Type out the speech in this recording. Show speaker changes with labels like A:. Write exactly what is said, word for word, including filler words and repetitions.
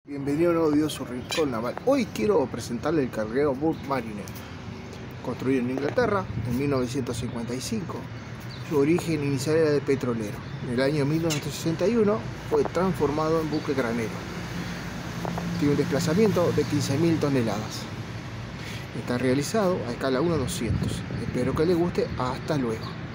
A: Bienvenido a un nuevo video de su rincón naval. Hoy quiero presentarle el carguero Burke Mariner, construido en Inglaterra en mil novecientos cincuenta y cinco. Su origen inicial era de petrolero. En el año mil novecientos sesenta y uno fue transformado en buque granero. Tiene un desplazamiento de quince mil toneladas. Está realizado a escala uno a doscientos. Espero que le guste. Hasta luego.